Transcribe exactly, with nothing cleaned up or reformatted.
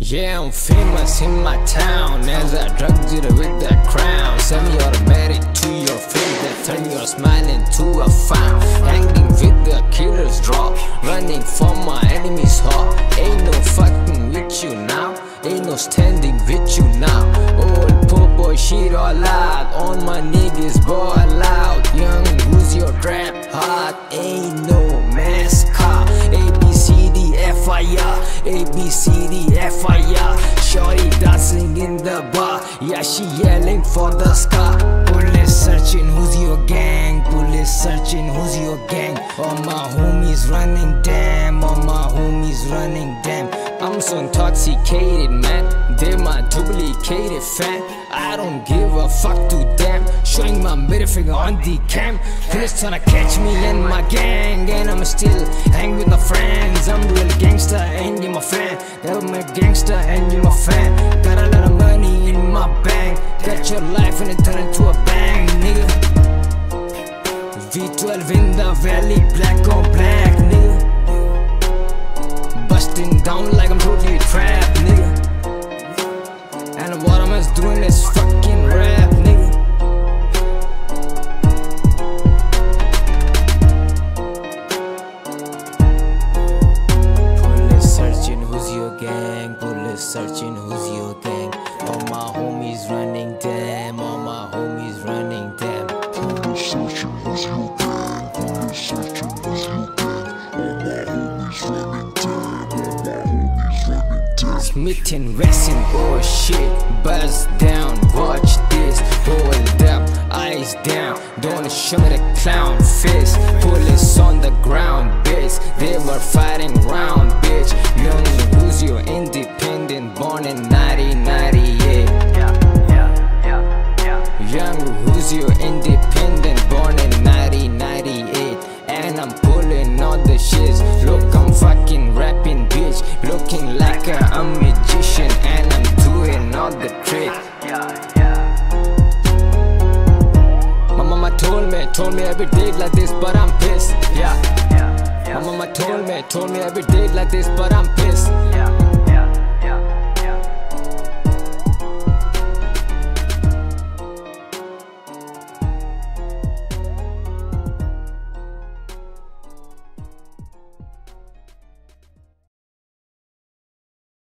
Yeah, I'm famous in my town as a drug dealer with that crown. Semi-automatic to your face that turn your smile into a frown. Hanging with the killer's drop, running from my enemy's heart. Ain't no fucking with you now, ain't no standing with you now. Old poor boy shit all out, on my niggas ball out. Young, who's your trap heart? Ain't no mascot. A B C D F I R, A B C D F I R. Shorty dancing in the bar, yeah, she yelling for the scar. Police searching, who's your gang? Police searching, who's your gang? All my homies running, damn. All my homies running, damn. I'm so intoxicated, man. They're my duplicated fan. I don't give a fuck to them. Showing my middle finger on the cam. Police tryna catch me and my gang, and I'm still hang with my friends. I'm real gangster and you my fan. They're my gangster and you my fan. Got a lot of money in my bank. Got your life and it turn into a bang, nigga. V twelve in the valley, black on black, nigga. Busting down like I'm totally trapped, nigga. And what I'm just doing is fucking rap, nigga. Police searching, who's your gang? Police searching, who's your gang? All my homies running, damn. All my homies running, damn. Police searching, who's your gang? Police searching, who's your gang? All my homies running, damn. All my homies running, damn. Smith and Wesson, oh shit, buzz down, watch this. Hold up, eyes down, don't show me the clown face. Police on the ground, bitch, they were fighting round, bitch. Young, who's your independent, born in nineteen ninety-eight. Yeah, yeah, yeah, yeah. Young, who's your independent, born in nineteen ninety-eight. And I'm pulling all the shits. Look, I'm fucking rapping, bitch. Looking like a, a magician, and I'm doing all the tricks. My mama told me, told me every day like this, but I'm pissed. Yeah. My mama told me, told me every day like this, but I'm pissed.